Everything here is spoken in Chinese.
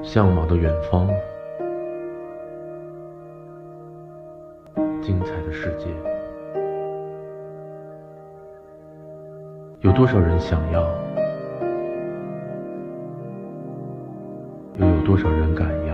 向往的远方，精彩的世界。有多少人想要，又有多少人敢要？